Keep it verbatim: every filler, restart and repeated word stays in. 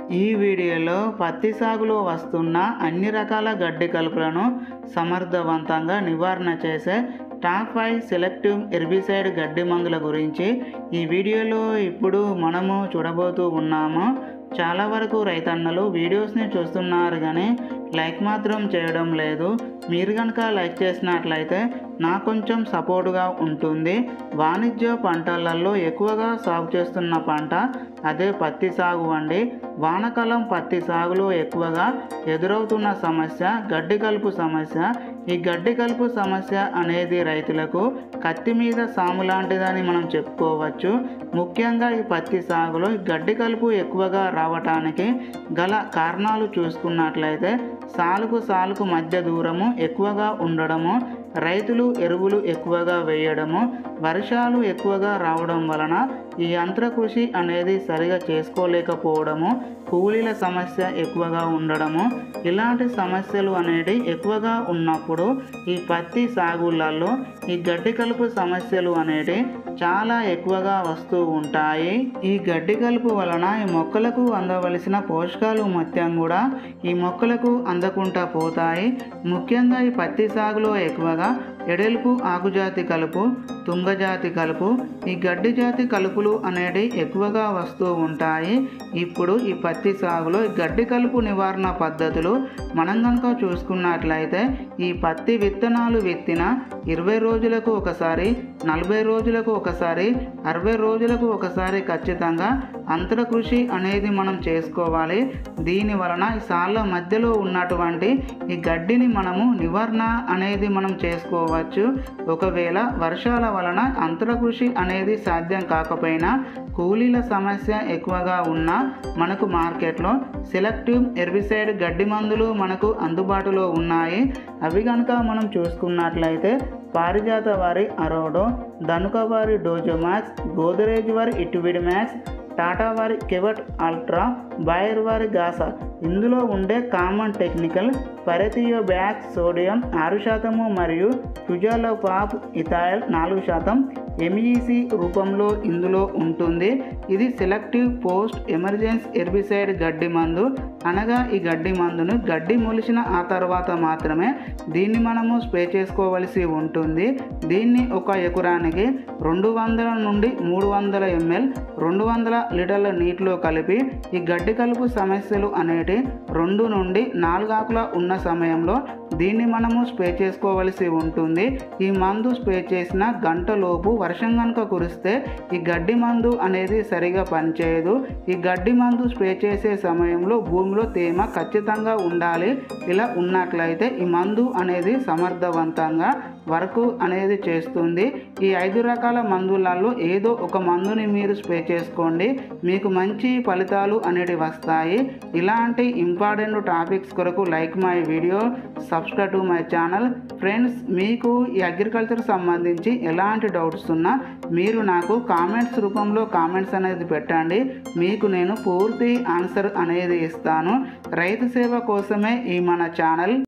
ఈ వీడియోలో పత్తి సాగులో వస్తున్న అన్ని రకాల గడ్డి కలుపులను సమర్థవంతంగా నివారణ చేసే టాప్ ఫైవ్ సెలెక్టివ్ హెర్బిసైడ్ గడ్డి మందుల గురించి ఈ వీడియోలో ఇప్పుడు మనము చూడబోతూ ఉన్నాము. చాలా వరకు రైతన్నలు వీడియోస్ని చూస్తున్నారు కానీ లైక్ మాత్రం చేయడం లేదు. మీరు కనుక లైక్ చేసినట్లయితే నాకు కొంచెం సపోర్టుగా ఉంటుంది. వాణిజ్య పంటలలో ఎక్కువగా సాగు చేస్తున్న పంట అదే పత్తి సాగు అండి. వానాకాలం పత్తి సాగులో ఎక్కువగా ఎదురవుతున్న సమస్య గడ్డి కలుపు సమస్య. ఈ గడ్డి కలుపు సమస్య అనేది రైతులకు కత్తి మీద సాము లాంటిదని మనం చెప్పుకోవచ్చు. ముఖ్యంగా ఈ పత్తి సాగులో గడ్డి కలుపు ఎక్కువగా రావటానికి గల కారణాలు చూసుకున్నట్లయితే సాలుకు సాలుకు మధ్య దూరము ఎక్కువగా ఉండడము, రైతులు ఎరువులు ఎక్కువగా వేయడము, వర్షాలు ఎక్కువగా రావడం వలన ఈ యంత్ర కృషి అనేది సరిగా చేసుకోలేకపోవడము, కూలీల సమస్య ఎక్కువగా ఉండడము, ఇలాంటి సమస్యలు అనేవి ఎక్కువగా ఉన్నప్పుడు ఈ పత్తి సాగులలో ఈ గడ్డి కలుపు సమస్యలు అనేవి చాలా ఎక్కువగా వస్తూ ఉంటాయి. ఈ గడ్డి కలుపు వలన ఈ మొక్కలకు అందవలసిన పోషకాలు మొత్తం కూడా ఈ మొక్కలకు అందకుండా పోతాయి. ముఖ్యంగా ఈ పత్తి సాగులో ఎక్కువగా ఎడెలుపు ఆకుజాతి కలుపు, తుంగజాతి కలుపు, ఈ గడ్డి జాతి కలుపులు అనేవి ఎక్కువగా వస్తూ ఉంటాయి. ఇప్పుడు ఈ పత్తి సాగులో గడ్డి కలుపు నివారణ పద్ధతులు మనం కనుక చూసుకున్నట్లయితే ఈ పత్తి విత్తనాలు విత్తిన ఇరవై రోజులకు ఒకసారి, నలభై రోజులకు ఒకసారి, అరవై రోజులకు ఒకసారి ఖచ్చితంగా అంతర కృషి అనేది మనం చేసుకోవాలి. దీని వలన ఈ సాళ్ళ మధ్యలో ఉన్నటువంటి ఈ గడ్డిని మనము నివారణ అనేది మనం చేసుకోవచ్చు. ఒకవేళ వర్షాల వలన అంతర కృషి అనేది సాధ్యం కాకపోయినా కూలీల సమస్య ఎక్కువగా ఉన్నా మనకు మార్కెట్లో సెలెక్టివ్ హెర్బిసైడ్ గడ్డి మందులు మనకు అందుబాటులో ఉన్నాయి. అవి కనుక మనం చూసుకున్నట్లయితే పారిజాత వారి అరోడో, ధనుక వారి డోజోమాక్స్, గోదరేజ్ వారి ఇటువిడ్ మ్యాక్స్, టాటా వారి కెవట్ అల్ట్రా, బైర్ వారి గాసా. ఇందులో ఉండే కామన్ టెక్నికల్ పరెథియో బ్యాక్ సోడియం ఆరు శాతము మరియు క్యుజాలోపాప్ ఇథాయిల్ నాలుగు శాతం ఎంఈసి రూపంలో ఇందులో ఉంటుంది. ఇది సెలెక్టివ్ పోస్ట్ ఎమర్జెన్సీ హెర్బిసైడ్ గడ్డి మందు. అనగా ఈ గడ్డి మందును గడ్డి మొలిచిన ఆ తర్వాత మాత్రమే దీన్ని మనము స్ప్రే చేసుకోవలసి ఉంటుంది. దీన్ని ఒక ఎకరానికి రెండు వందల నుండి మూడు వందల ఎంఎల్ రెండు వందల లీటర్ల నీటిలో కలిపి ఈ గడ్డి కలుపు సమస్యలు అనేటి రెండు నుండి నాలుగు ఆకుల ఉన్న సమయంలో దీన్ని మనము స్ప్రే చేసుకోవలసి ఉంటుంది. ఈ మందు స్ప్రే చేసిన గంటలోపు వర్షం కనుక కురిస్తే ఈ గడ్డి మందు అనేది సరిగా పనిచేయదు. ఈ గడ్డి మందు స్ప్రే చేసే సమయంలో భూమిలో తేమ ఖచ్చితంగా ఉండాలి. ఇలా ఉన్నట్లయితే ఈ మందు అనేది సమర్థవంతంగా వర్క్ అనేది చేస్తుంది. ఈ ఐదు రకాల మందులలో ఏదో ఒక మందుని మీరు స్ప్రే చేసుకోండి, మీకు మంచి ఫలితాలు అనేవి వస్తాయి. ఇలాంటి ఇంపార్టెంట్ టాపిక్స్ కొరకు like my video, subscribe to my channel. Friends, మీకు ఈ అగ్రికల్చర్ సంబంధించి ఎలాంటి డౌట్స్ ఉన్నా మీరు నాకు కామెంట్స్ రూపంలో కామెంట్స్ అనేది పెట్టండి. మీకు నేను పూర్తి ఆన్సర్ అనేది ఇస్తాను. రైతు సేవ కోసమే ఈ మన ఛానల్.